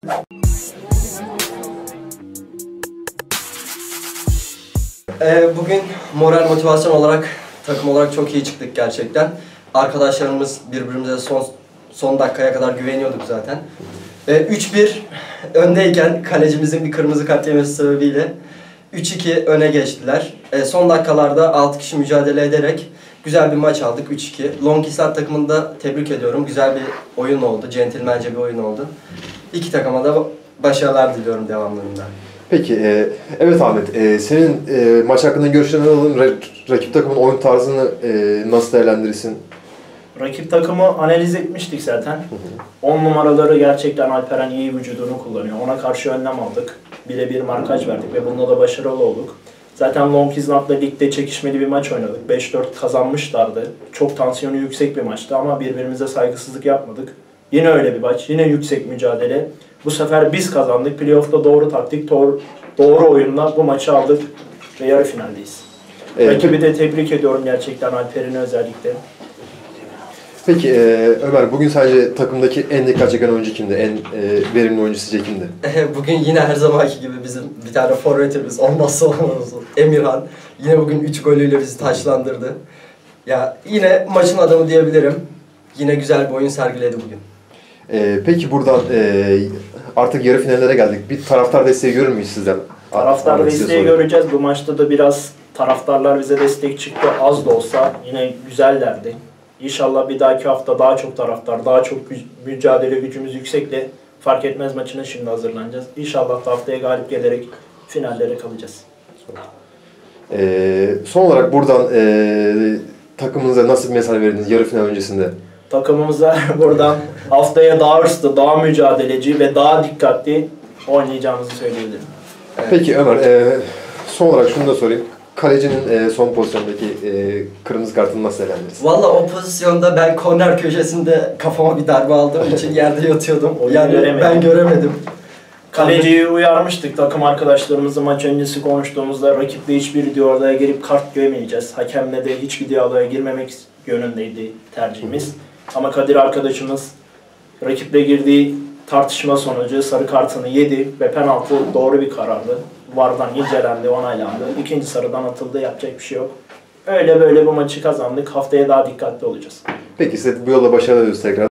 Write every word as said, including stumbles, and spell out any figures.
Ee, bugün moral motivasyon olarak, takım olarak çok iyi çıktık gerçekten. Arkadaşlarımız birbirimize son son dakikaya kadar güveniyorduk zaten. Ee, üç bir öndeyken kalecimizin bir kırmızı kart yemesi sebebiyle üç iki öne geçtiler. Ee, son dakikalarda altı kişi mücadele ederek güzel bir maç aldık, üç iki. Longhisar takımını da tebrik ediyorum. Güzel bir oyun oldu, centilmence bir oyun oldu. İki takıma da başarılar diliyorum devamlılığında. Peki, e, evet Ahmet, e, senin e, maç hakkında görüşlerini alalım. Ra rakip takımın oyun tarzını e, nasıl değerlendirirsin? Rakip takımı analiz etmiştik zaten. on numaraları gerçekten Alperen iyi vücudunu kullanıyor. Ona karşı önlem aldık. Birebir markaj verdik ve bunda da başarılı olduk. Zaten Longhisar'la ligde çekişmeli bir maç oynadık. beş dört kazanmışlardı. Çok tansiyonu yüksek bir maçtı ama birbirimize saygısızlık yapmadık. Yine öyle bir maç, yine yüksek mücadele. Bu sefer biz kazandık. Playoff'ta doğru taktik, doğru, doğru oyunla bu maçı aldık ve yarı finaldeyiz. Ee, Rakibi de tebrik ediyorum gerçekten, Alperen'i özellikle. Peki e, Ömer, bugün sence takımdaki en dikkat çeken oyuncu kimdi? En e, verimli oyuncu sizce kimdi? Bugün yine her zamanki gibi bizim bir tane forvetimiz, olmazsa olmaz Emirhan. Yine bugün üç golüyle bizi taçlandırdı. Ya yine maçın adamı diyebilirim. Yine güzel bir oyun sergiledi bugün. E, peki buradan e, artık yarı finallere geldik. Bir taraftar desteği görür müyüz sizden? Taraftar Ahmet, desteği göreceğiz. Bu maçta da biraz taraftarlar bize destek çıktı. Az da olsa yine güzellerdi. İnşallah bir dahaki hafta daha çok taraftar, daha çok mücadele gücümüz yüksekle fark etmez maçına şimdi hazırlanacağız. İnşallah da haftaya galip gelerek finallere kalacağız. Ee, son olarak buradan e, takımınıza nasıl bir mesaj verdiniz yarı final öncesinde? Takımımıza buradan haftaya daha hırslı, daha mücadeleci ve daha dikkatli oynayacağımızı söyleyebilirim. Evet. Peki Ömer, e, son olarak şunu da sorayım. Kalecinin e, son pozisyondaki e, kırmızı kartını nasıl değerlendirirsin? Valla o pozisyonda ben korner köşesinde kafama bir darbe aldığım için yerde yatıyordum. Yani göremedim. Ben göremedim. Kaleciyi uyarmıştık takım arkadaşlarımızla maç öncesi konuştuğumuzda, rakiple hiçbir diyaloğa girip kart görmeyeceğiz. Hakemle de hiçbir diyaloğa girmemek yönündeydi tercihimiz. Hı. Ama Kadir arkadaşımız rakiple girdiği tartışma sonucu sarı kartını yedi ve penaltı doğru bir karardı. Vardan incelendi, onaylandı. İkinci sarıdan atıldı, yapacak bir şey yok. Öyle böyle bu maçı kazandık. Haftaya daha dikkatli olacağız. Peki size bu yolla başarılar diliyoruz tekrar.